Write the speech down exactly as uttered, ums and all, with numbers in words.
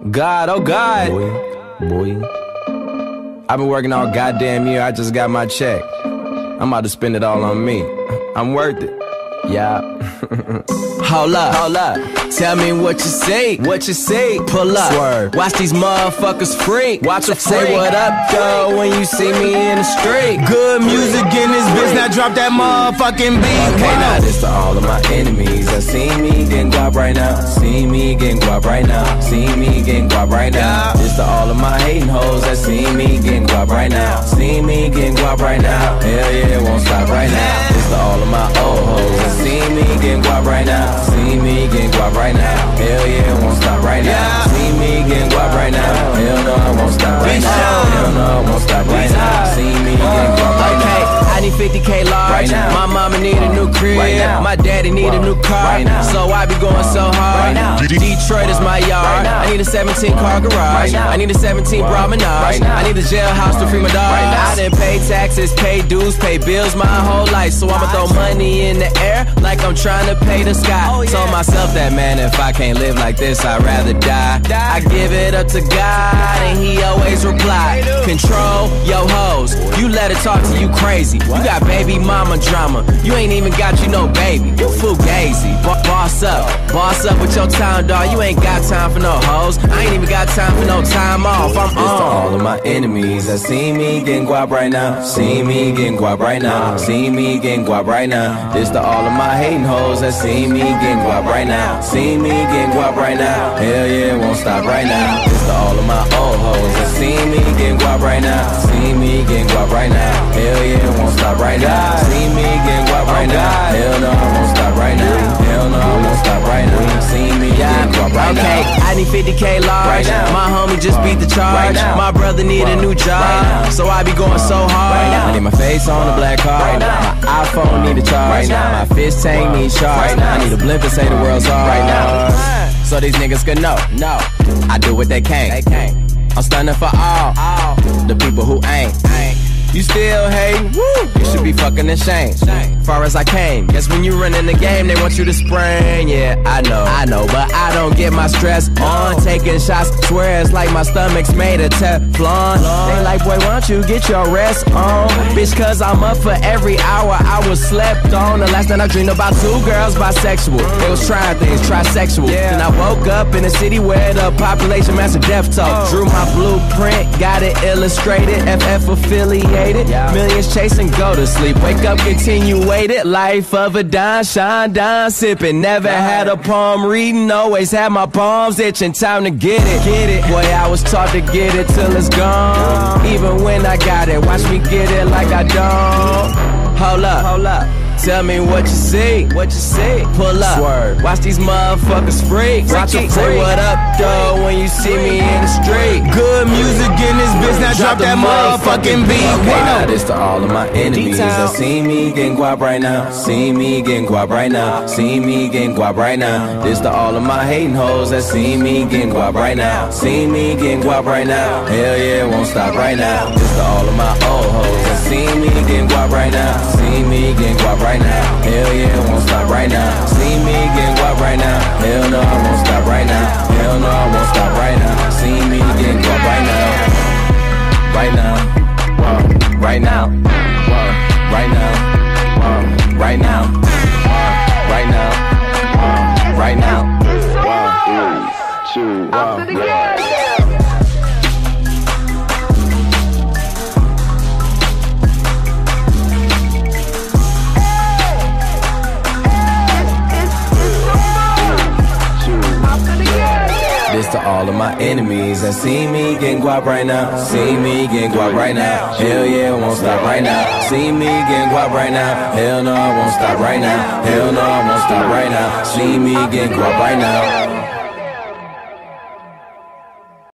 God, oh God. Boy, boy. I've been working all goddamn year, I just got my check. I'm about to spend it all on me. I'm worth it. Yeah. Hold up, hold up. Tell me what you see, what you see. Pull up, swerve. Watch these motherfuckers freak. Watch them say what up, though, when you see me in the street. Good music in this bitch, now drop that motherfucking beat. Okay, wow. Now this to all of my enemies that see me getting guap right now. See me getting guap right now. See me getting guap right now. This to all of my hating hoes that see me getting guap right now. See me getting guap right now. Hell yeah, it won't stop right now. This to all of my old hoes that see me getting guap right now. See me getting guap right now. Hell yeah, it won't stop right now. See me getting guap right now. Hell no, it won't stop right now. Hell no, it won't stop right now. See me getting guap right now. I need fifty K large. Right now. My mama need a new crib. Right now. My daddy need Whoa. a new car. Right now. So I be going so hard. Right now. Detroit is my yard. Right now. I need a seventeen car garage. Right now. I need a seventeen bra menage. Right now. I need a jailhouse to free my dog. Right now. I done pay taxes, pay dues, pay bills my whole life. So I'ma throw money in the air like I'm trying to pay the sky. Oh, yeah. Told myself that, man, if I can't live like this, I'd rather die. die. I give it up to God and he always reply. Control your hoes. You let it talk to you crazy. You got baby mama drama. You ain't even got you no baby. You fugazi. B- boss up. Boss up with your time, dog. You ain't got time for no hoes. I ain't even got time for no time off. I'm on. This to all of my enemies that see me getting guap right now. See me getting guap right now. See me getting guap right now. This to all of my hating hoes that see me getting guap right now. See me getting guap right now. Hell yeah, it won't stop right now. This to all of my old hoes that see me getting guap right now. See me getting guap right now. Hell yeah, it won't stop right now. See me getting guap right now. Hell no, I won't stop right now. Hell no, I won't stop right now. See me getting guap right now. Okay, I need fifty K large. My homie just beat the charge. My brother need a new job, so I be going so hard. I need my face on a black card. My iPhone need a charge. My fish tank need charge. I need a blimp to say the world's hard. So these niggas can know, no, I do what they can't. I'm stunning for all, all the people who ain't. You still hating? Woo! You should be fucking ashamed. Far as I came, guess when you run in the game, they want you to spring. Yeah, I know, I know, but I don't get my stress on. Taking shots, swear it's like my stomach's made of Teflon. They like, boy, why don't you get your rest on? Bitch, cause I'm up for every hour I was slept on. The last night I dreamed about two girls bisexual. They was trying things, trisexual. Then I woke up in a city where the population master death toll. Drew my blueprint, got it illustrated, F F affiliated. Millions chasing, go to sleep, wake up, continue waited. Life of a dime, shine, dime, sipping. Never had a palm reading, always had my palms itching. Time to get it, get it. Boy, I was taught to get it till it's gone. Even when I got it, watch me get it like I don't. Hold up, hold up. Tell me what you see, what you see. Pull up, swerve. Watch these motherfuckers freak. Watch them say what up, though, when you see me in the street. Good music in this bitch, now drop, drop that motherfucking beat. Okay, wow. Now this to all of my enemies that see me getting guap right now. See me getting guap right now. See me getting guap right now. This to all of my hating hoes that see me getting guap right now. See me getting guap right now. Hell yeah, it won't stop right now. This to all of my old hoes that see me getting guap right now. See me getting guap right now. Right now, hell yeah, it won't stop right now. See me getting guap right now. Hell no, I won't stop right now. Hell no, I won't stop right now. See me getting guap right now. Right now, uh, right now, uh, right now, uh, right now, uh, right now, uh, right now. One, three, two, one, yeah. This to all of my enemies that see me getting guap right now. See me getting guap right now. Hell yeah, it won't stop right now. See me getting guap right now. Hell no, I won't stop right now. Hell no, I won't stop right now. See me getting guap right now.